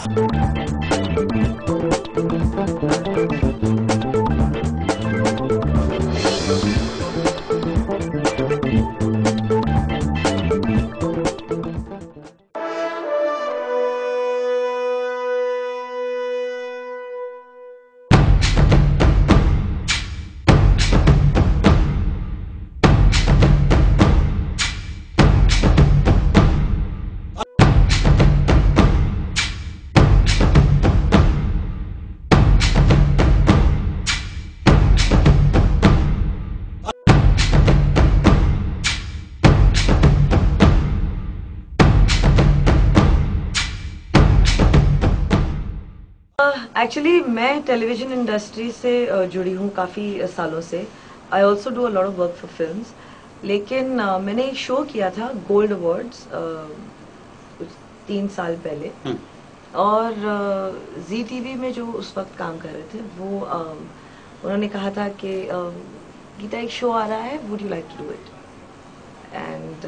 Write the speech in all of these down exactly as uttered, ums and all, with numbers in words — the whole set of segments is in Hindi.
एक्चुअली uh, मैं टेलीविजन इंडस्ट्री से uh, जुड़ी हूँ काफ़ी सालों से. I also do a lot of work for films. लेकिन uh, मैंने एक शो किया था गोल्ड अवार्ड्स कुछ तीन साल पहले. hmm. और जी टीवी में जो उस वक्त काम कर रहे थे वो uh, उन्होंने कहा था कि uh, गीता एक शो आ रहा है, would you like to do it? And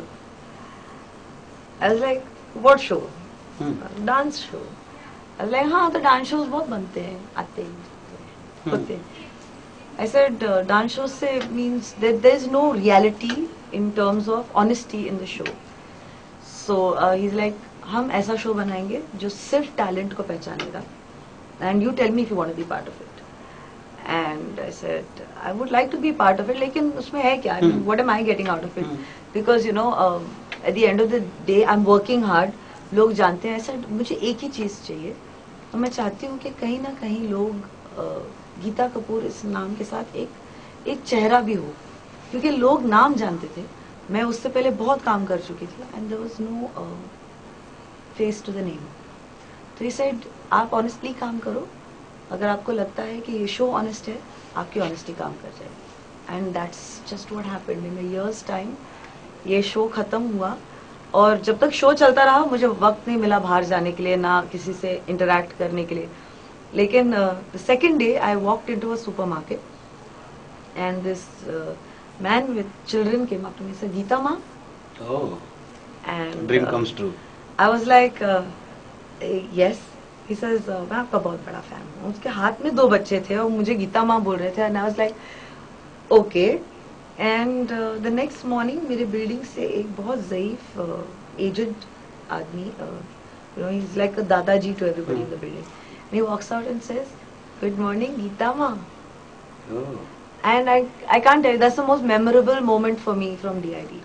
I was like what show? Dance show. Like हाँ तो डांस शोज बहुत बनते हैं, आते हैं, होते हैं. आई सेड डांस शोज से means that there is no reality in terms of honesty in the show. So he is like हम ऐसा शो बनाएंगे जो सिर्फ टैलेंट को पहचानेगा, and you tell me if you want to be part of it. And I said I would like to be part of it, लेकिन उसमें है क्या? What am I getting out of it? Because you know at the end of the day I am working hard. लोग जानते हैं ऐसा, मुझे एक ही चीज चाहिए और मैं चाहती हूँ कि कहीं ना कहीं लोग गीता कपूर इस नाम के साथ एक एक चेहरा भी हो, क्योंकि लोग नाम जानते थे. मैं उससे पहले बहुत काम कर चुकी थी and there was no face to the name. तो ही सेड आप ऑनेस्टली काम करो, अगर आपको लगता है कि ये शो ऑनेस्ट है, आपकी ऑनेस्टी काम कर जाएगी. And that's just what happened. In a year's time ये शो खत्म हुआ और जब तक शो चलता रहा मुझे वक्त नहीं मिला बाहर जाने के लिए, ना किसी से इंटरैक्ट करने के लिए. लेकिन the second day I walked into a supermarket and this man with children came up to me, said Geeta माँ. And dream comes true. I was like yes. He says मैं आपका बहुत बड़ा फैन हूँ. उसके हाथ में दो बच्चे थे और मुझे गीता माँ बोल रहे थे. And I was like okay. And the next morning मेरे बिल्डिंग से एक बहुत ज़ईफ एजेड आदमी, you know he is like a दादाजी to everybody in the building, and he walks out and says, "Good morning, Geeta Ma." Oh. And I I can't tell you, that's the most memorable moment for me from D I D.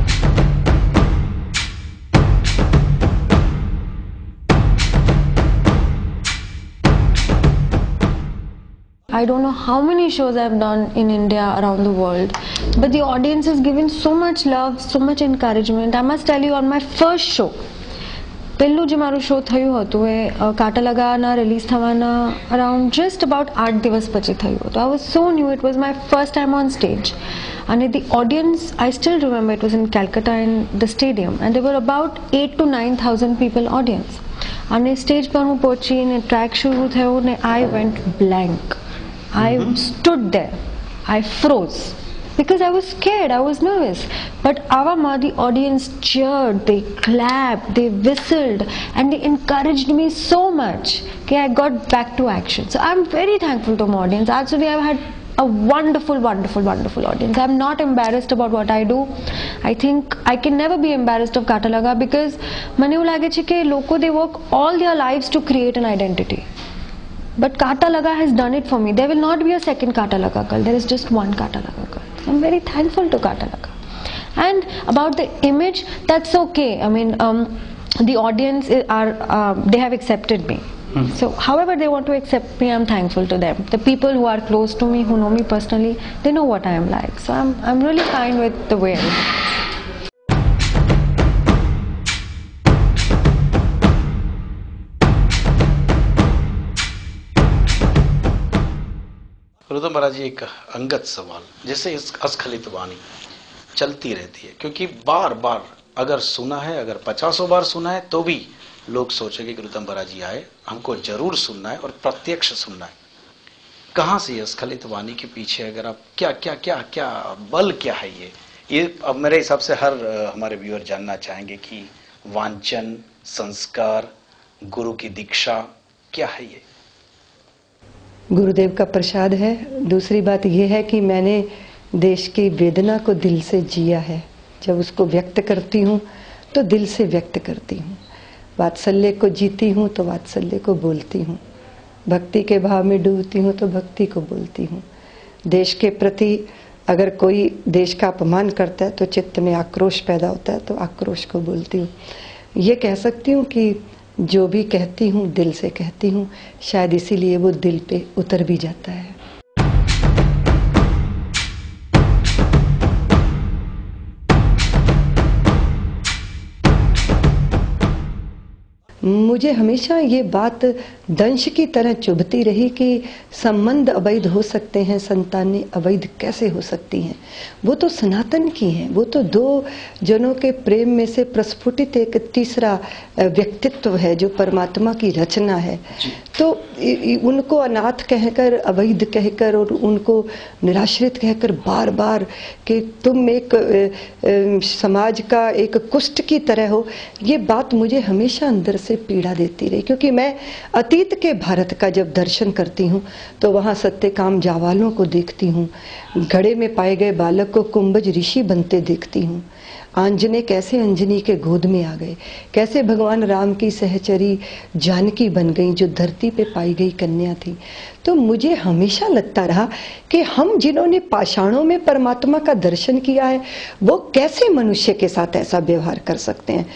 I don't know how many shows I've done in India, around the world, but the audience has given so much love, so much encouragement. I must tell you, on my first show, પહેલું જે મારું શો થયું હતું એ કાંટા લગાના રિલીઝ થવાના અરાઉન્ડ જસ્ટ અબાઉટ આઠ દિવસ પછી થયું હતું. I was so new. It was my first time on stage અને the audience, I still remember, it was in Calcutta in the stadium and there were about eight to nine thousand people audience. અને સ્ટેજ પર હું પહોંચીને ટ્રેક શરૂ થયો ને I went blank. I stood there. I froze. Because I was scared, I was nervous. But Avama, the audience cheered, they clapped, they whistled, and they encouraged me so much. Okay, I got back to action. So I'm very thankful to my audience. Actually, I've had a wonderful, wonderful, wonderful audience. I'm not embarrassed about what I do. I think I can never be embarrassed of Kaata Laga because મને એવું લાગે છે કે લોકો they work all their lives to create an identity. But Kaata Laga has done it for me. There will not be a second Kaata Laga girl. There is just one Kaata Laga girl. I'm very thankful to Kaata Laga. And about the image, that's okay. I mean, um, the audience are uh, they have accepted me. Hmm. So however they want to accept me, I'm thankful to them. The people who are close to me, who know me personally, they know what I am like. So I'm I'm really fine with the way I am. रुदम बरा जी, एक अंगत सवाल, जैसे इस अस्खलित वाणी चलती रहती है, क्योंकि बार बार अगर सुना है, अगर पचासों बार सुना है तो भी लोग सोचेंगे कि रुदम बरा जी आए, हमको जरूर सुनना है और प्रत्यक्ष सुनना है. कहाँ से ये स्खलित वाणी के पीछे, अगर आप क्या क्या क्या क्या बल क्या है ये ये अब मेरे हिसाब से हर हमारे व्यूअर जानना चाहेंगे कि वांछन, संस्कार, गुरु की दीक्षा, क्या है ये? गुरुदेव का प्रसाद है। दूसरी बात यह है कि मैंने देश की वेदना को दिल से जिया है। जब उसको व्यक्त करती हूँ तो दिल से व्यक्त करती हूँ। वात्सल्य को जीती हूँ तो वात्सल्य को बोलती हूँ। भक्ति के भाव में डूबती हूँ तो भक्ति को बोलती हूँ। देश के प्रति अगर कोई देश का अपमान करता है तो चित्त में आक्रोश पैदा होता है, तो आक्रोश को बोलती हूँ। ये कह सकती हूँ कि जो भी कहती हूँ दिल से कहती हूँ, शायद इसीलिए वो दिल पे उतर भी जाता है। मुझे हमेशा ये बात दंश की तरह चुभती रही कि संबंध अवैध हो सकते हैं, संतानें अवैध कैसे हो सकती हैं। वो तो सनातन की हैं, वो तो दो जनों के प्रेम में से प्रस्फुटित एक तीसरा व्यक्तित्व है जो परमात्मा की रचना है। तो उनको अनाथ कहकर, अवैध कहकर और उनको निराश्रित कहकर बार बार कि तुम एक समाज का एक कुष्ठ की तरह हो, ये बात मुझे हमेशा अंदर से पीड़ा देती रही। क्योंकि मैं अतीत के भारत का जब दर्शन करती हूँ तो वहाँ सत्यकाम जावालों को देखती हूँ, घड़े में पाए गए बालक को कुंभज ऋषि बनते देखती हूँ, आंजने कैसे अंजनी के गोद में आ गए, कैसे भगवान राम की सहचरी जानकी बन गई जो धरती पे पाई गई कन्या थी। तो मुझे हमेशा लगता रहा कि हम जिन्होंने पाषाणों में परमात्मा का दर्शन किया है वो कैसे मनुष्य के साथ ऐसा व्यवहार कर सकते हैं।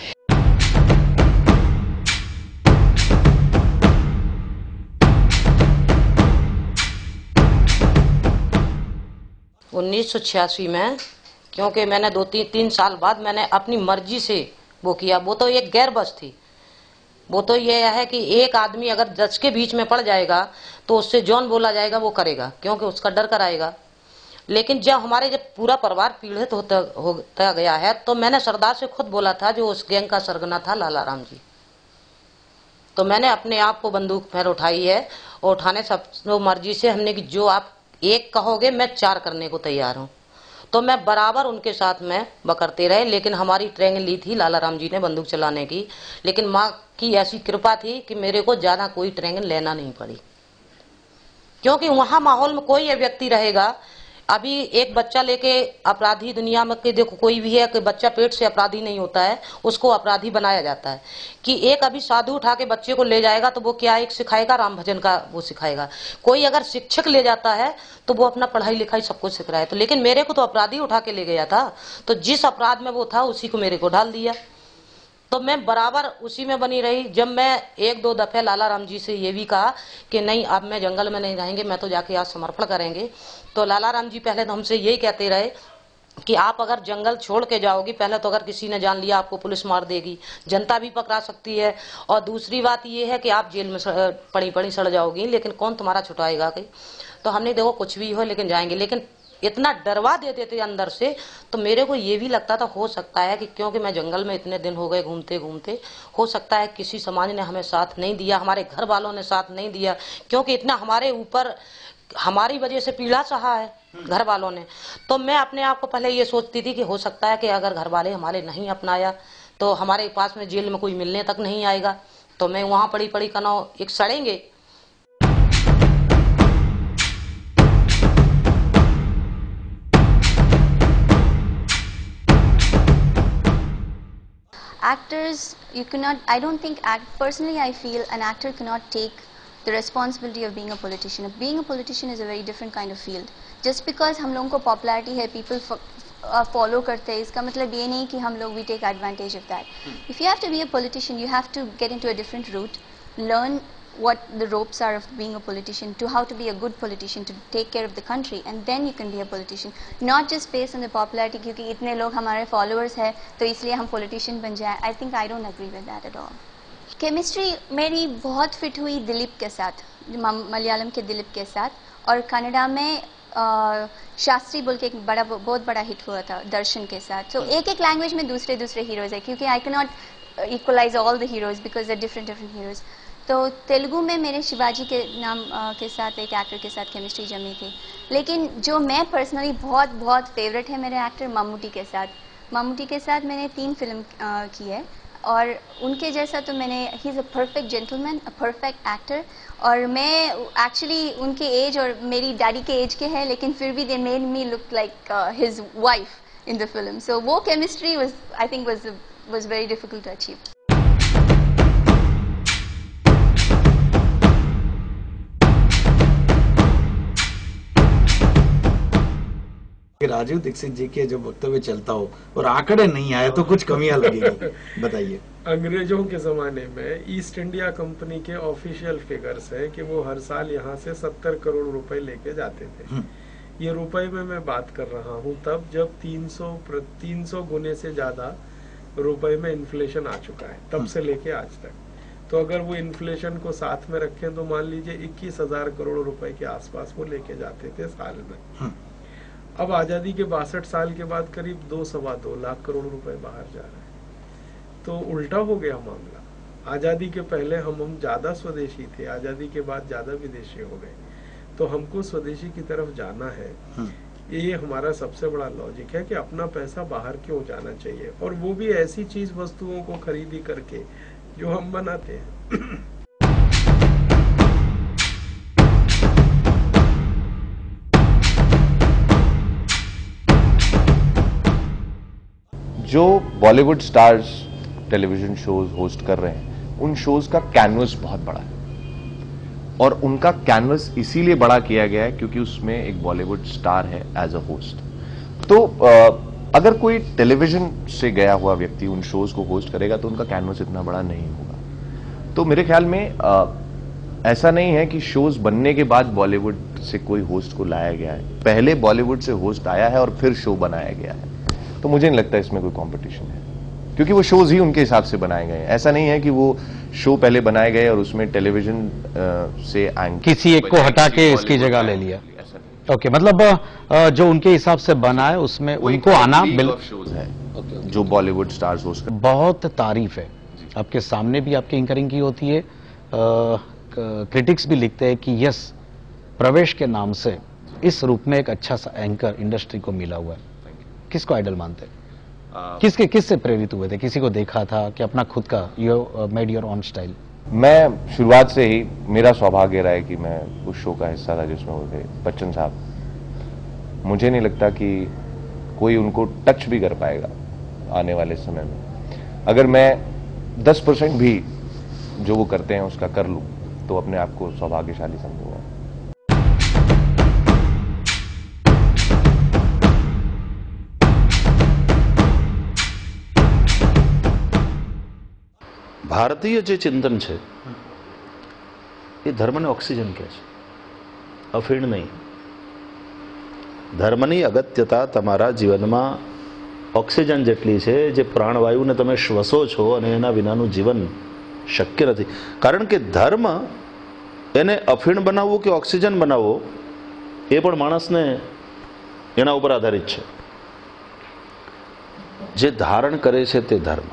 उन्नीस सौ छियासी में, क्योंकि मैंने दो तीन तीन साल बाद मैंने अपनी मर्जी से वो किया। वो तो एक गैर बस थी। वो तो ये है कि एक आदमी अगर दस के बीच में पड़ जाएगा तो उससे जौन बोला जाएगा वो करेगा, क्योंकि उसका डर कर आएगा। लेकिन जब हमारे जब पूरा परिवार पीड़ित होता होता गया है तो मैंने सरदार से खुद बोला था, जो उस गैंग का सरगना था लाला राम जी, तो मैंने अपने आप को बंदूक फिर उठाई है और उठाने सब मर्जी से हमने कि जो आप एक कहोगे मैं चार करने को तैयार हूँ। तो मैं बराबर उनके साथ में बकरते रहे। लेकिन हमारी ट्रेनिंग ली थी लाला राम जी ने बंदूक चलाने की, लेकिन माँ की ऐसी कृपा थी कि मेरे को ज्यादा कोई ट्रेनिंग लेना नहीं पड़ी, क्योंकि वहां माहौल में कोई व्यक्ति रहेगा। अभी एक बच्चा लेके अपराधी दुनिया में के देखो कोई भी है कि बच्चा पेट से अपराधी नहीं होता है, उसको अपराधी बनाया जाता है। कि एक अभी साधु उठा के बच्चे को ले जाएगा तो वो क्या एक सिखाएगा, राम भजन का वो सिखाएगा। कोई अगर शिक्षक ले जाता है तो वो अपना पढ़ाई लिखाई सब कुछ सिख रहा है। तो लेकिन मेरे को तो अपराधी उठा के ले गया था, तो जिस अपराध में वो था उसी को मेरे को डाल दिया। तो मैं बराबर उसी में बनी रही। जब मैं एक दो दफे लाला राम जी से ये भी कहा कि नहीं अब मैं जंगल में नहीं रहेंगे, मैं तो जाके आज समर्पण करेंगे, तो लाला राम जी पहले तो हमसे यही कहते रहे कि आप अगर जंगल छोड़ के जाओगी, पहले तो अगर किसी ने जान लिया आपको पुलिस मार देगी, जनता भी पकड़ा सकती है, और दूसरी बात ये है कि आप जेल में पड़ी पड़ी सड़ जाओगी, लेकिन कौन तुम्हारा छुटाएगा कहीं। तो हमने देखो कुछ भी हो लेकिन जाएंगे। लेकिन इतना डरवा देते थे अंदर से, तो मेरे को ये भी लगता था हो सकता है कि क्योंकि मैं जंगल में इतने दिन हो गए घूमते घूमते, हो सकता है किसी समाज ने हमें साथ नहीं दिया, हमारे घर वालों ने साथ नहीं दिया, क्योंकि इतना हमारे ऊपर हमारी वजह से पीड़ा सहा है घर वालों ने। तो मैं अपने आप को पहले ये सोचती थी कि हो सकता है कि अगर घर वाले हमारे नहीं अपनाया तो हमारे पास में जेल में कोई मिलने तक नहीं आएगा, तो मैं वहां पड़ी पड़ी कनो एक सड़ेंगे। Actors, you cannot, I don't think, act, personally I feel an actor cannot take the responsibility of being a politician. Being a politician is a very different kind of field. Just because हम लोगों को popularity है, people follow करते हैं, इसका मतलब ये नहीं कि हम लोग we take advantage of that. If you have to be a politician, you have to get into a different route, learn what the ropes are of being a politician, to how to be a good politician, to take care of the country, and then you can be a politician. Not just based on the popularity, क्योंकि इतने लोग हमारे followers हैं तो इसलिए हम politician बन जाए. I think I don't agree with that at all. Chemistry मेरी बहुत fit हुई दिलीप के साथ, मलयालम के दिलीप के साथ, और कनाडा में आ, शास्त्री बोल के एक बड़ा बहुत बड़ा हिट हुआ था दर्शन के साथ. So एक एक लैंग्वेज में दूसरे दूसरे हीरोज है, क्योंकि I cannot equalize all the heroes because they're different different heroes. तो तेलुगु में मेरे शिवाजी के नाम आ, के साथ एक एक्टर के साथ केमिस्ट्री जमी थी. लेकिन जो मैं पर्सनली बहुत बहुत फेवरेट है मेरे एक्टर मम्मूटी के साथ. मम्मूटी के साथ मैंने तीन फिल्म आ, की है. और उनके जैसा तो मैंने, he is a perfect gentleman, a perfect actor. और मैं एक्चुअली उनके एज और मेरी डैडी के एज के हैं, लेकिन फिर भी they made me look like his wife in the film. So वो chemistry was, I think was was very difficult to achieve. Rajiv Dixit ji के जो वक्तव्य चलता हो और आंकड़े नहीं आए तो कुछ कमियां लगेगी, बताइए। अंग्रेजों के जमाने में ईस्ट इंडिया कंपनी के ऑफिशियल फिगर्स है कि वो हर साल यहाँ से सत्तर करोड़ रुपए लेके जाते थे। ये रुपए में मैं बात कर रहा हूँ तब जब तीन सौ तीन सौ गुने से ज्यादा रुपए में इन्फ्लेशन आ चुका है, तब से लेके आज तक। तो अगर वो इन्फ्लेशन को साथ में रखें तो मान लीजिए इक्कीस हजार करोड़ रुपए के आसपास वो लेके जाते थे साल में। अब आजादी के बासठ साल के बाद करीब दो सवा दो लाख करोड़ रुपए बाहर जा रहे हैं। तो उल्टा हो गया मामला। आजादी के पहले हम हम ज्यादा स्वदेशी थे, आजादी के बाद ज्यादा विदेशी हो गए। तो हमको स्वदेशी की तरफ जाना है। ये हमारा सबसे बड़ा लॉजिक है कि अपना पैसा बाहर क्यों जाना चाहिए, और वो भी ऐसी चीज वस्तुओं को खरीदी करके जो हम बनाते हैं। जो Bollywood stars television shows host कर रहे हैं, उन शोज का कैनवस बहुत बड़ा है, और उनका कैनवस इसीलिए बड़ा किया गया है क्योंकि उसमें एक बॉलीवुड स्टार है एज अ होस्ट। तो अगर कोई टेलीविजन से गया हुआ व्यक्ति उन शोज को होस्ट करेगा तो उनका कैनवस इतना बड़ा नहीं होगा। तो मेरे ख्याल में आ, ऐसा नहीं है कि शोज बनने के बाद बॉलीवुड से कोई होस्ट को लाया गया है, पहले बॉलीवुड से होस्ट आया है और फिर शो बनाया गया है। तो मुझे नहीं लगता इसमें कोई कंपटीशन है, क्योंकि वो शोज ही उनके हिसाब से बनाए गए हैं। ऐसा नहीं है कि वो शो पहले बनाए गए और उसमें टेलीविजन से एंकर किसी एक को हटा के इसकी जगह ले लिया। ओके, मतलब जो उनके हिसाब से बना है उसमें उनको आना शोज है जो बॉलीवुड स्टार्स होस्ट कर। बहुत तारीफ है, आपके सामने भी आपकी एंकरिंग की होती है, क्रिटिक्स भी लिखते हैं कि यस, प्रवेश के नाम से इस रूप में एक अच्छा सा एंकर इंडस्ट्री को मिला हुआ है। किसको आइडल मानते हैं? uh, किसके किस से प्रेरित हुए थे? किसी को देखा था कि अपना खुद का you made your own style? मैं शुरुआत से ही, मेरा सौभाग्य रहा है कि मैं उस शो का हिस्सा था जिसमें वो थे बच्चन साहब। मुझे नहीं लगता कि कोई उनको टच भी कर पाएगा आने वाले समय में। अगर मैं दस परसेंट भी जो वो करते हैं उसका कर लूं तो अपने आप को सौभाग्यशाली समझूंगा। ભારતીય જે ચિંતન છે એ ધર્મને ઓક્સિજન કહે છે, અફીણ નહીં। ધર્મની અગત્યતા તમારા જીવનમાં ઓક્સિજન જેટલી છે જે પ્રાણવાયુને તમે શ્વસો છો અને એના વિનાનું જીવન શક્ય નથી। કારણ કે ધર્મ એને અફીણ બનાવવું કે ઓક્સિજન બનાવવો એ પણ માણસને એના ઉપર આધારિત છે। જે ધારણ કરે છે તે ધર્મ।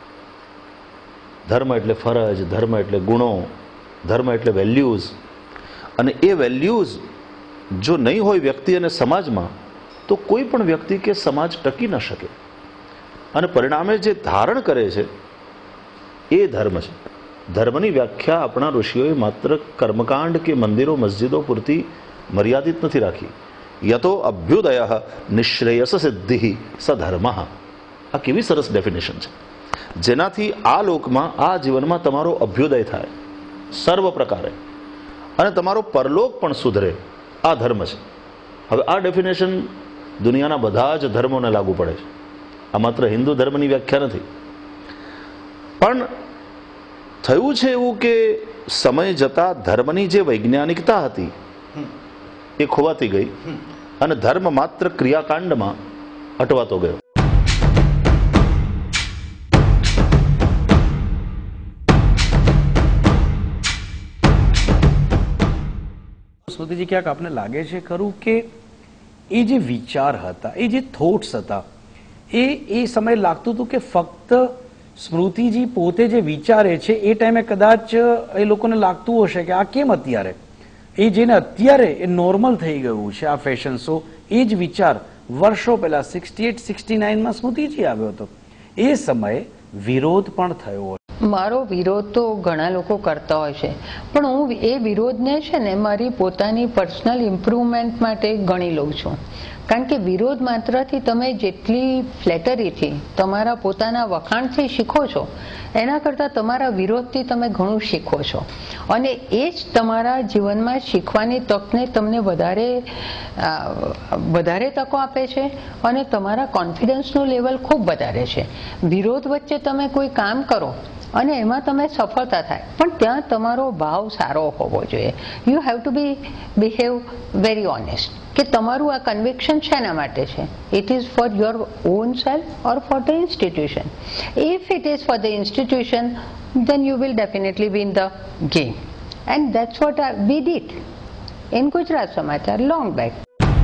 ધર્મ એટલે ફરજ, ધર્મ એટલે ગુણો, ધર્મ એટલે વેલ્યુઝ। અને એ વેલ્યુઝ જો નહીં હોય વ્યક્તિ અને સમાજમાં તો કોઈ પણ વ્યક્તિ કે સમાજ ટકી ન શકે। અને પરિણામે જે ધારણ કરે છે એ ધર્મ છે। ધર્મની વ્યાખ્યા આપણા ઋષિઓએ માત્ર કર્મકાંડ કે મંદિરો મસ્જિદો પૂરતી મર્યાદિત નથી રાખી। યતો અભ્યુદય નિશ્રેયસ સિદ્ધિ સ ધર્મ। આ કેવી સરસ ડેફિનેશન છે, જેનાથી આ લોકમાં આ જીવનમાં તમારો અભ્યુદય થાય સર્વ પ્રકારે અને તમારો પરલોક પણ સુધરે, આ ધર્મ છે। હવે આ ડેફિનેશન દુનિયાના બધા જ ધર્મોને લાગુ પડે છે। આ માત્ર હિન્દુ ધર્મની વ્યાખ્યા નથી। પણ થયું છે એવું કે સમય જતાં ધર્મની જે વૈજ્ઞાનિકતા હતી એ ખોવાતી ગઈ અને ધર્મ માત્ર ક્રિયાકાંડમાં અટવાતો ગયો। સ્મૃતિજી, ક્યાંક આપને લાગે છે ખરું કે એ જે વિચાર હતા, એ જે થોટ્સ હતા, એ એ સમયે લાગતું હતું કે ફક્ત સ્મૃતિજી પોતે જે વિચારે છે એ ટાઈમે કદાચ એ લોકોને લાગતું હશે કે આ કેમ અત્યારે, એ જેને અત્યારે એ નોર્મલ થઈ ગયું છે આ ફેશન શો, એ જ વિચાર વર્ષો પહેલા સિક્સટી એટ સિક્સટી નાઇનમાં સ્મૃતિજી આવ્યો હતો। એ સમયે વિરોધ પણ થયો હોય? મારો વિરોધ તો ઘણા લોકો કરતા હોય છે, પણ હું એ વિરોધને છે ને મારી પોતાની પર્સનલ ઇમ્પ્રુવમેન્ટ માટે ગણી લઉં છું. કારણ કે વિરોધ માત્રથી તમે જેટલી ફ્લેટરીથી તમારા પોતાના વખાણથી શીખો છો એના કરતાં તમારા વિરોધથી તમે ઘણું શીખો છો, અને એ જ તમારા જીવનમાં શીખવાની તકને તમને વધારે વધારે તકો આપે છે અને તમારા કોન્ફિડન્સનું લેવલ ખૂબ વધારે છે. વિરોધ વચ્ચે તમે કોઈ કામ કરો અને એમાં તમે સફળતા થાય, પણ ત્યાં તમારો ભાવ સારો હોવો જોઈએ. You have to be behave very honest કે તમારું આ કન્વિક્શન શેના માટે છે. It is for your own self or for the institution. If it is for the institution then you will definitely win the game, and that's what I, we did in Gujarat Samachar long back.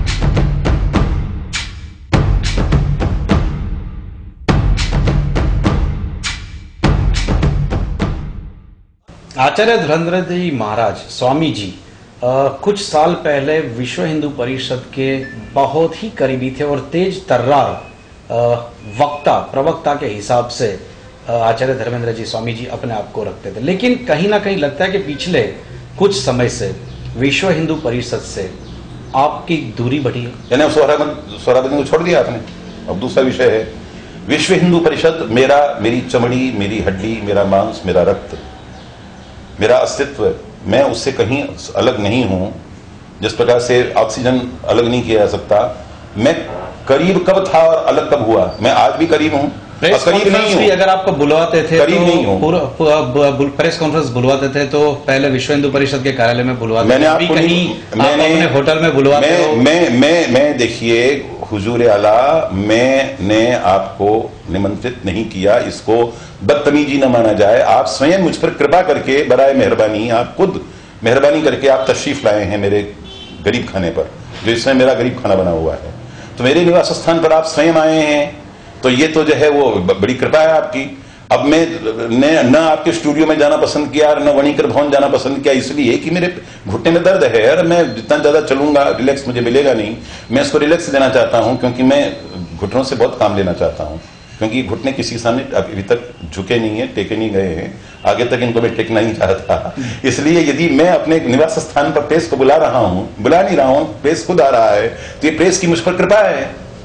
Acharya Dhirendra ji Maharaj Swami ji आ, कुछ साल पहले विश्व हिंदू परिषद के बहुत ही करीबी थे और तेज तर्रार वक्ता प्रवक्ता के हिसाब से आचार्य धर्मेंद्र जी स्वामी जी अपने आप को रखते थे. लेकिन कहीं ना कहीं लगता है कि पिछले कुछ समय से विश्व हिंदू परिषद से आपकी दूरी बढ़ी है. यानी स्वराज को छोड़ दिया आपने, अब दूसरा विषय है. विश्व हिंदू परिषद मेरा, मेरी चमड़ी, मेरी हड्डी, मेरा मांस, मेरा रक्त, मेरा अस्तित्व, मैं उससे कहीं अलग नहीं हूं. जिस प्रकार से ऑक्सीजन अलग नहीं किया जा सकता, मैं करीब कब था और अलग कब हुआ, मैं आज भी करीब हूं. प्रेस कॉन्फ्रेंस भी अगर आपको बुलवाते थे करीब नहीं हूं. प्रेस कॉन्फ्रेंस बुलवाते थे तो पहले विश्व हिंदू परिषद के कार्यालय में बुलवाते मैंने थे, आपको कहीं मैंने आप अपने होटल में बुलवाते मैं, हो. मैं मैं मैं देखिए हुजूर आला, मैंने आपको निमंत्रित नहीं किया, इसको बदतमीजी न माना जाए. आप स्वयं मुझ पर कृपा करके बराए मेहरबानी, आप खुद मेहरबानी करके आप तशरीफ लाए हैं मेरे गरीब खाने पर, जो इसमें मेरा गरीब खाना बना हुआ है. तो मेरे निवास स्थान पर आप स्वयं आए हैं, तो ये तो जो है वो बड़ी कृपा है आपकी. अब मैं ने न आपके स्टूडियो में जाना पसंद किया और न वणिकर भवन जाना पसंद किया, इसलिए कि मेरे घुटने में दर्द है और मैं जितना ज्यादा चलूंगा रिलैक्स मुझे मिलेगा नहीं. मैं इसको रिलैक्स देना चाहता हूं क्योंकि मैं घुटनों से बहुत काम लेना चाहता हूं, क्योंकि घुटने किसी के सामने अभी तक झुके नहीं है, टेके नहीं गए हैं, आगे तक इनको मैं टेकना नहीं चाहता. इसलिए यदि मैं अपने निवास स्थान पर प्रेस को बुला रहा हूं, बुला नहीं रहा हूं, प्रेस खुद आ रहा है, तो ये प्रेस की मुझ पर कृपा है.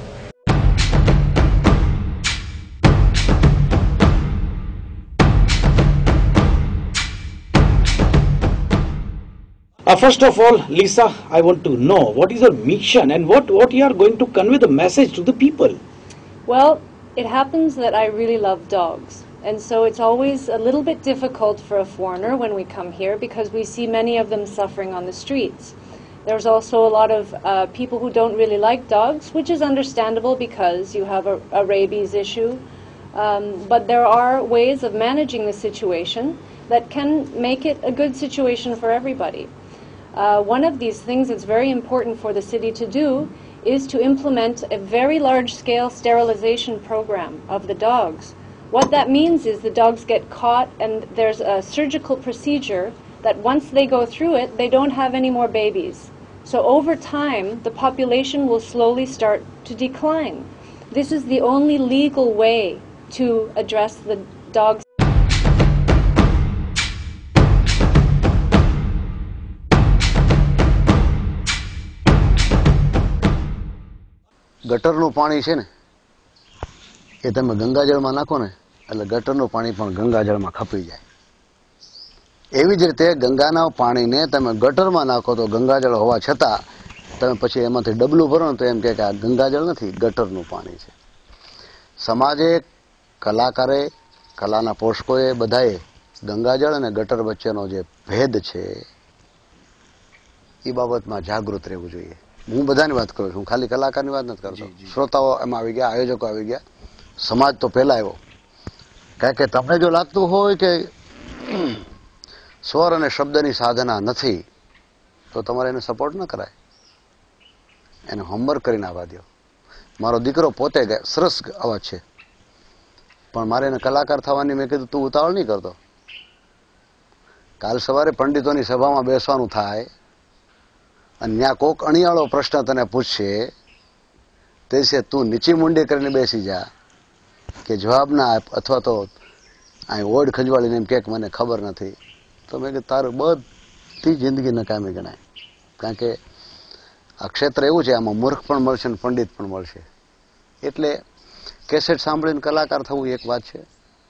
Uh, first of all, Lisa, I want to know what is your mission and what, what you are going to convey the message to the people. Well, it happens that I really love dogs, and so it's always a little bit difficult for a foreigner when we come here because we see many of them suffering on the streets. There's also a lot of uh, people who don't really like dogs, which is understandable because you have a, a rabies issue. Um, but there are ways of managing the situation that can make it a good situation for everybody. Uh, one of these things that's very important for the city to do is to implement a very large-scale sterilization program of the dogs. What that means is the dogs get caught and there's a surgical procedure that once they go through it, they don't have any more babies. So over time, the population will slowly start to decline. This is the only legal way to address the dogs. ગટરનું પાણી છે ને એ તમે ગંગાજળમાં નાખો ને એટલે ગટરનું પાણી પણ ગંગાજળમાં ખપી જાય. એવી જ રીતે ગંગાના પાણીને તમે ગટરમાં નાખો તો ગંગાજળ હોવા છતાં તમે પછી એમાંથી ડબલું ભરો ને તો એમ કે આ ગંગાજળ નથી, ગટરનું પાણી છે. સમાજે, કલાકારે, કલાના પોષકોએ બધાએ ગંગાજળ અને ગટર વચ્ચેનો જે ભેદ છે એ બાબતમાં જાગૃત રહેવું જોઈએ. હું બધાની વાત કરું છું, ખાલી કલાકારની વાત નથી કરતો. શ્રોતાઓ એમાં આવી ગયા, આયોજકો આવી ગયા, સમાજ તો પહેલા આવ્યો. કારણ કે તમને જો લાગતું હોય કે સ્વર અને શબ્દની સાધના નથી તો તમારે એને સપોર્ટ ન કરાય, એને હોમવર્ક કરીને આવવા દો. મારો દીકરો પોતે સરસ અવાજ છે, પણ મારે એને કલાકાર થવાની મેં કીધું તું ઉતાવળ નહીં કરતો. કાલ સવારે પંડિતોની સભામાં બેસવાનું થાય અને ત્યાં કોક અણિયાળો પ્રશ્ન તને પૂછશે તે છે તું નીચી મુંડી કરીને બેસી જા, કે જવાબ ના આપ અથવા તો અહીં ઓડ ખંજવાળીને એમ કે મને ખબર નથી, તો મેં કીધું તારું બધી જિંદગી નકામી ગણાય. કારણ કે આ ક્ષેત્ર એવું છે, આમાં મૂર્ખ પણ મળશે ને પંડિત પણ મળશે. એટલે કેસેટ સાંભળીને કલાકાર થવું એક વાત છે,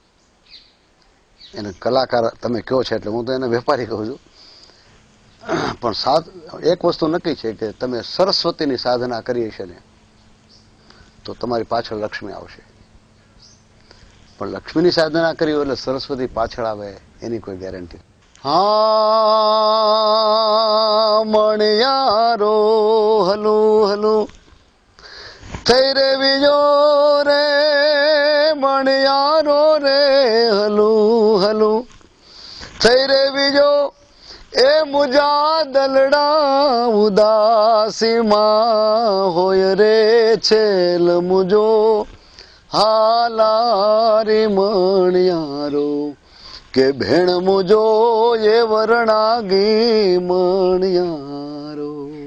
એને કલાકાર તમે કહો છો એટલે હું તો એને વેપારી કહું છું. પણ સાધ એક વસ્તુ નક્કી છે કે તમે સરસ્વતીની સાધના કરી છે ને તો તમારી પાછળ લક્ષ્મી આવશે. પણ લક્ષ્મીની સાધના કરી એટલે સરસ્વતી પાછળ આવે એની કોઈ ગેરંટી. હા મણિયારો હલું હલું થઈ રે બીજો રે મણિયારો રે હલું હલું થઈ રે બીજો એ મુજા દલડા ઉદાસીમાં હોય રે છેલ મુજો હાલારી મણિયારો કે ભેણ મુજો એ વરણાગી મણિયારો.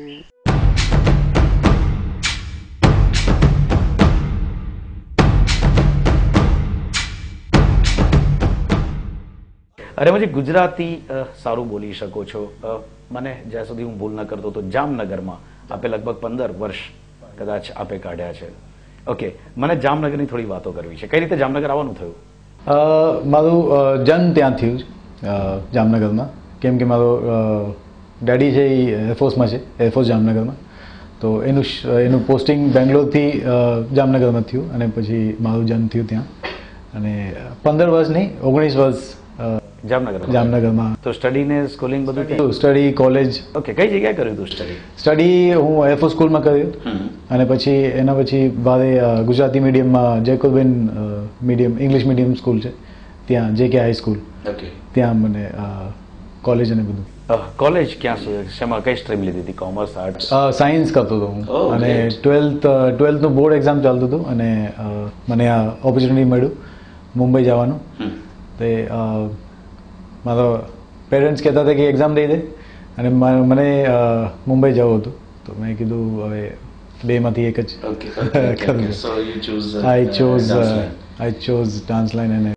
અરે મને ગુજરાતી સારું બોલી શકો છો. મને જ્યાં સુધી હું ભૂલ ન કરતો તો જામનગરમાં આપે લગભગ પંદર વર્ષ કદાચ આપે કાઢ્યા છે. ઓકે, મને જામનગરની થોડી વાતો કરવી છે. કઈ રીતે જામનગર આવવાનું થયું? મારું જન્મ ત્યાં થયું જામનગરમાં, કેમ કે મારો ડેડી છે એ એરફોર્સમાં છે, એરફોર્સ જામનગરમાં. તો એનું એનું પોસ્ટિંગ બેંગ્લોરથી જામનગરમાં થયું અને પછી મારું જન્મ થયું ત્યાં. અને પંદર વર્ષ નહીં ઓગણીસ વર્ષ જામનગર જામનગરમાં. તો સ્ટડી ને સ્કૂલિંગ બધું સ્ટડી કોલેજ. ઓકે, કઈ જગ્યાએ કર્યું હતું સ્ટડી? સ્ટડી હું એરફોર્સ સ્કૂલમાં કર્યું અને પછી એના પછી મારે ગુજરાતી મીડિયમમાં જયકુલબેન મીડિયમ ઇંગ્લિશ મીડિયમ સ્કૂલ છે ત્યાં, જે કે હાઈ સ્કૂલ, ત્યાં મને કોલેજ અને બધું. કોલેજ ક્યાં સુધી, શેમાં કઈ સ્ટ્રીમ લીધી હતી? Commerce, arts? સાયન્સ કરતો હતો હું. અને ટ્વેલ્થ ટ્વેલ્થનું બોર્ડ એક્ઝામ ચાલતું હતું અને મને આ ઓપોર્ચ્યુનિટી મળ્યું મુંબઈ જવાનું. તે મારા પેરેન્ટ્સ કહેતા હતા કે એક્ઝામ દઈ દે અને મને મુંબઈ જવું હતું. તો મેં કીધું હવે બેમાંથી એક જ કરું. I chose I chose dance line. અને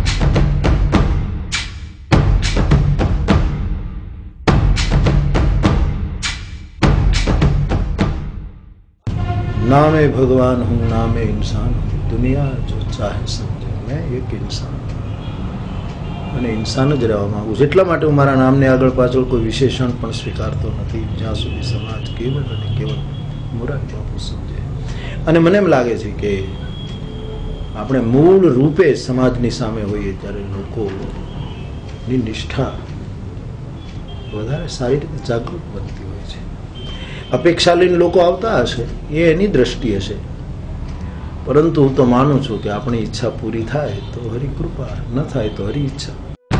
नामे भगवान हूँ नामे इंसान हूँ दुनिया जो चाहे समझे मैं एक इंसान અને ઇન્સાન જ રહેવા માંગુ છું. એટલા માટે હું મારા નામને આગળ પાછળ કોઈ વિશેષણ પણ સ્વીકારતો નથી, જ્યાં સુધી સમાજ કેવલ અને કેવલ મોરારી બાપુ સમજે. અને મને એમ લાગે છે કે આપણે મૂળ રૂપે સમાજની સામે હોઈએ ત્યારે લોકોની નિષ્ઠા વધારે સારી રીતે જાગૃત બનતી હોય છે. અપેક્ષા લઈને લોકો આવતા હશે એ એની દ્રષ્ટિ હશે, પરંતુ હું તો માનું છું કે આપણી ઈચ્છા પૂરી થાય તો હરી કૃપા, ન થાય તો હરી ઈચ્છા.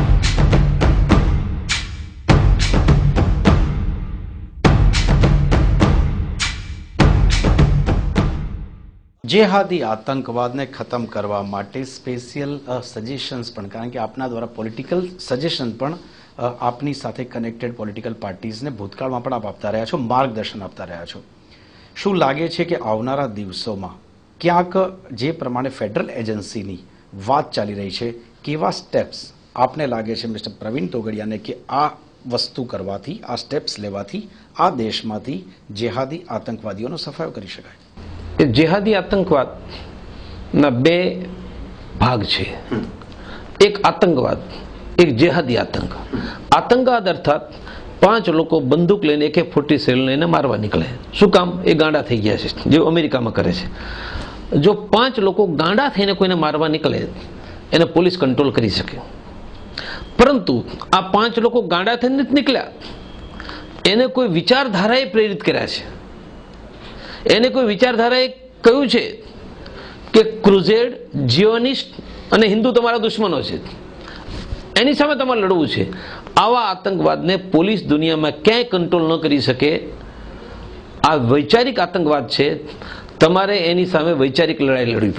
જેહાદી આતંકવાદને ખતમ કરવા માટે સ્પેશિયલ સજેશન્સ પણ, કારણ કે આપના દ્વારા પોલિટિકલ સજેશન પણ આપની સાથે કનેક્ટેડ પોલિટિકલ પાર્ટીઝને ભૂતકાળમાં પણ આપ આપતા રહ્યા છો, માર્ગદર્શન આપતા રહ્યા છો. શું લાગે છે કે આવનારા દિવસોમાં ક્યાંક જે પ્રમાણે ફેડરલ એજન્સીની વાત ચાલી રહી છે, કેવા સ્ટેપ્સ આપને લાગે છે મિસ્ટર પ્રવીણ તોગડિયાને કે આ વસ્તુ કરવાથી, આ સ્ટેપ્સ લેવાથી આ દેશમાંથી જેહાદી આતંકવાદીઓનો સફાયો કરી શકાય? જેહાદી આતંકવાદના બે ભાગ છે. એક આતંકવાદ, એક જેહાદી આતંક. આતંકવાદ અર્થાત પાંચ લોકો બંદૂક લઈને એક ફોર્ટી સેવન લઈને મારવા નીકળે. શું કામ? એ ગાંડા થઈ ગયા છે, જે અમેરિકામાં કરે છે. જો પાંચ લોકો ગાંડા થઈને કોઈને મારવા નીકળે એને પોલીસ કંટ્રોલ કરી શકે, પરંતુ આ પાંચ લોકો ગાંડા થઈને નથી નીકળ્યા, એને કોઈ વિચારધારાએ પ્રેરિત કર્યા છે. એને કોઈ વિચારધારાએ કહ્યું છે કે ક્રુઝેડ, જીઓનિસ્ટ અને હિન્દુ તમારા દુશ્મનો છે, એની સામે તમારે લડવું છે. આવા આતંકવાદને પોલીસ દુનિયામાં ક્યાંય કંટ્રોલ ન કરી શકે. આ વૈચારિક આતંકવાદ છે, તમારે એની સામે વૈચારિક લડાઈ લડવી પડે.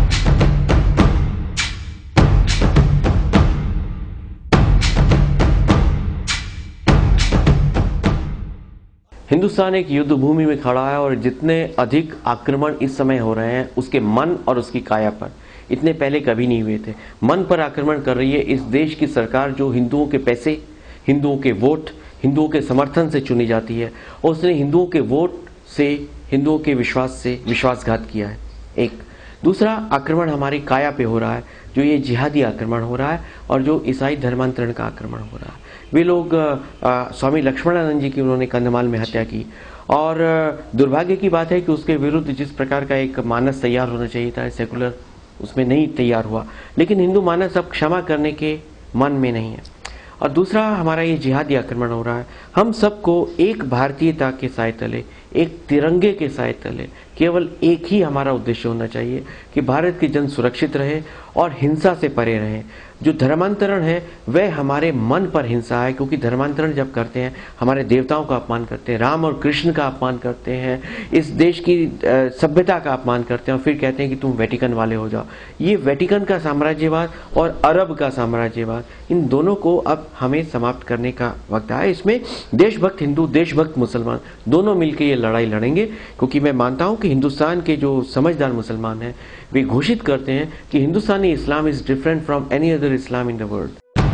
हिंदुस्तान एक युद्ध भूमि में खड़ा है और जितने अधिक आक्रमण इस समय हो रहे हैं उसके मन और उसकी काया पर इतने पहले कभी नहीं हुए थे। मन पर आक्रमण कर रही है इस देश की सरकार जो हिंदुओं के पैसे, हिंदुओं के वोट, हिंदुओं के समर्थन से चुनी जाती है, और उसने हिंदुओं के वोट से, हिंदुओं के विश्वास से विश्वासघात किया है। एक दूसरा आक्रमण हमारी काया पे हो रहा है, जो ये जिहादी आक्रमण हो रहा है और जो ईसाई धर्मांतरण का आक्रमण हो रहा है। वे लोग आ, स्वामी लक्ष्मणानंद जी की उन्होंने कंधमाल में हत्या की, और दुर्भाग्य की बात है कि उसके विरुद्ध जिस प्रकार का एक मानस तैयार होना चाहिए था सेकुलर, उसमें नहीं तैयार हुआ। लेकिन हिंदू मानस अब क्षमा करने के मन में नहीं है। और दूसरा हमारा ये जिहादी आक्रमण हो रहा है। हम सबको एक भारतीयता के साए तले, एक तिरंगे के साए तले केवल एक ही हमारा उद्देश्य होना चाहिए कि भारत के जन सुरक्षित रहे और हिंसा से परे रहे। जो धर्मांतरण है वह हमारे मन पर हिंसा है, क्योंकि धर्मांतरण जब करते हैं हमारे देवताओं का अपमान करते हैं, राम और कृष्ण का अपमान करते हैं, इस देश की सभ्यता का अपमान करते हैं और फिर कहते हैं कि तुम वेटिकन वाले हो जाओ। ये वेटिकन का साम्राज्यवाद और अरब का साम्राज्यवाद, इन दोनों को अब हमें समाप्त करने का वक्त आया। इसमें देशभक्त हिंदू, देशभक्त मुसलमान दोनों मिलकर ये लड़ाई लड़ेंगे, क्योंकि मैं मानता हूं कि हिंदुस्तान के जो समझदार मुसलमान हैं वे घोषित करते हैं कि Hindustani Islam is different from any other Islam in the world.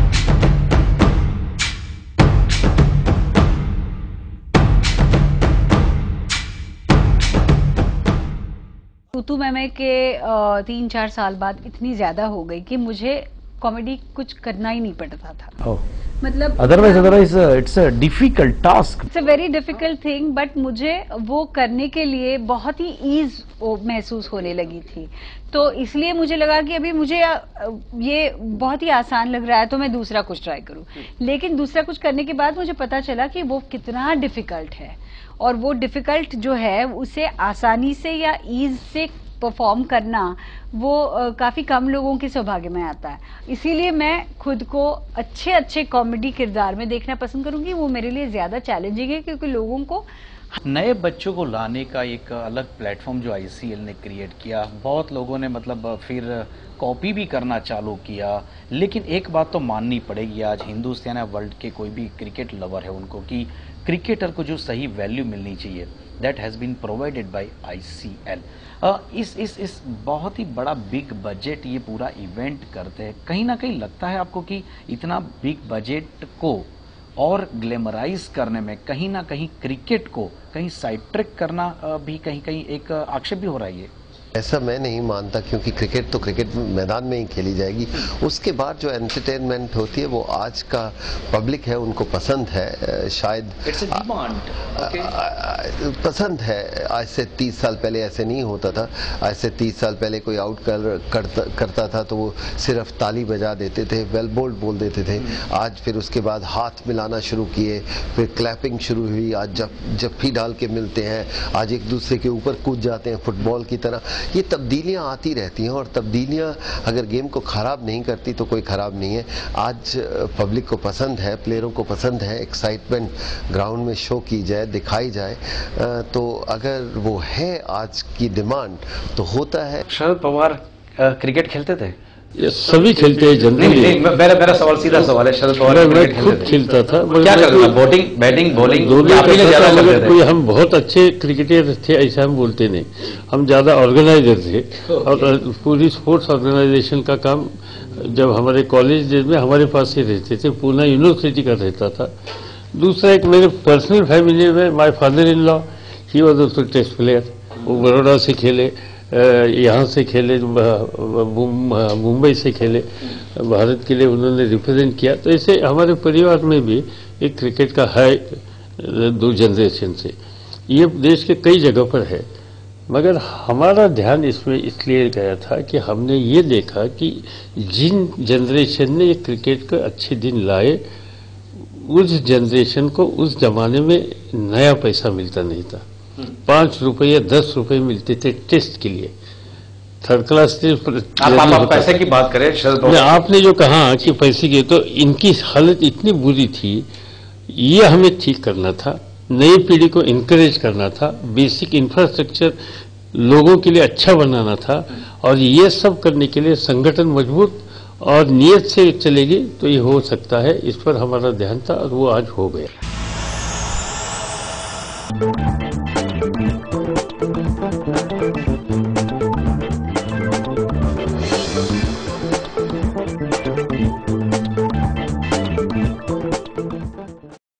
तूतू मैमे के तीन चार साल बाद इतनी ज्यादा हो गई कि मुझे कॉमेडी कुछ करना ही नहीं पड़ता था। oh. मतलब otherwise otherwise it's a difficult task, it's a very difficult thing, but मुझे वो करने के लिए बहुत ही ईज महसूस होने लगी थी। तो इसलिए मुझे लगा कि अभी मुझे ये बहुत ही आसान लग रहा है तो मैं दूसरा कुछ ट्राई करूं। लेकिन दूसरा कुछ करने के बाद मुझे पता चला कि वो कितना डिफिकल्ट है, और वो डिफिकल्ट जो है उसे आसानी से या ईज से परफॉर्म करना वो काफ़ी कम लोगों के सौभाग्य में आता है। इसीलिए मैं खुद को अच्छे अच्छे कॉमेडी किरदार में देखना पसंद करूंगी। वो मेरे लिए ज़्यादा चैलेंजिंग है, क्योंकि लोगों को नए बच्चों को लाने का एक अलग प्लेटफॉर्म जो आईसीएल ने क्रिएट किया, बहुत लोगों ने मतलब फिर कॉपी भी करना चालू किया। लेकिन एक बात तो माननी पड़ेगी, आज हिंदुस्तान या वर्ल्ड के कोई भी क्रिकेट लवर है उनको कि क्रिकेटर को जो सही वैल्यू मिलनी चाहिए, that has been provided by ICL. इस इस इस बहुत ही बड़ा बिग बजट ये पूरा इवेंट करते हैं, कहीं ना कहीं लगता है आपको कि इतना बिग बजट को और ग्लैमराइज करने में कहीं ना कहीं क्रिकेट को कहीं साइड ट्रैक करना भी कहीं कहीं एक आक्षेप भी हो रहा है? ऐसा मैं नहीं मानता, क्योंकि क्रिकेट तो क्रिकेट मैदान में ही खेली जाएगी। उसके बाद जो एंटरटेनमेंट होती है वो आज का पब्लिक है उनको पसंद है, शायद डिमांड पसंद है। आज से तीस साल पहले ऐसे नहीं होता था। आज से तीस साल पहले कोई आउट कर, करता, करता था तो वो सिर्फ ताली बजा देते थे, वेल बोल्ड बोल देते थे। आज फिर उसके बाद हाथ मिलाना शुरू किए, फिर क्लैपिंग शुरू हुई। आज जब जफ्फी डाल के मिलते हैं, आज एक दूसरे के ऊपर कूद जाते हैं फुटबॉल की तरह। ये तब्दीलियां आती रहती हैं, और तब्दीलियां अगर गेम को खराब नहीं करती तो कोई खराब नहीं है। आज पब्लिक को पसंद है, प्लेयरों को पसंद है, एक्साइटमेंट ग्राउंड में शो की जाए, दिखाई जाए, तो अगर वो है आज की डिमांड तो होता है। शरद पवार क्रिकेट खेलते थे? ये सभी खेलते हैं जनरली। मेरा मेरा सवाल सीधा सवाल है, शरद पवार मैं खुद खेलता था। क्या करता था? बैटिंग बैटिंग बॉलिंग मगर कोई हम बहुत अच्छे क्रिकेटर थे ऐसा हम बोलते नहीं, हम ज्यादा ऑर्गेनाइजर थे। और पूरी स्पोर्ट्स ऑर्गेनाइजेशन का काम जब हमारे कॉलेज डेज में हमारे पास ही रहते थे, पूना यूनिवर्सिटी का रहता था। दूसरा एक मेरे पर्सनल फैमिली में माय फादर इन लॉ ही वाज आल्सो टेस्ट प्लेयर। वो बड़ौदा से खेले, यहाँ से खेले, मुंबई से खेले, भारत के लिए उन्होंने रिप्रेजेंट किया। तो ऐसे हमारे परिवार में भी एक क्रिकेट का है दो जनरेशन से, ये देश के कई जगह पर है। मगर हमारा ध्यान इसमें इसलिए गया था कि हमने ये देखा कि जिन जनरेशन ने ये क्रिकेट के अच्छे दिन लाए, उस जनरेशन को उस जमाने में नया पैसा मिलता नहीं था। पांच रुपये दस रुपये मिलते थे टेस्ट के लिए, थर्ड क्लास टेस्ट। आप, आप, आप पैसे की बात करें शरद, आपने जो कहा कि पैसे की, तो इनकी हालत इतनी बुरी थी, ये हमें ठीक करना था, नई पीढ़ी को इनकरेज करना था, बेसिक इंफ्रास्ट्रक्चर लोगों के लिए अच्छा बनाना था। और ये सब करने के लिए संगठन मजबूत और नियत से चलेगी तो ये हो सकता है। इस पर हमारा ध्यान था और वो आज हो गया।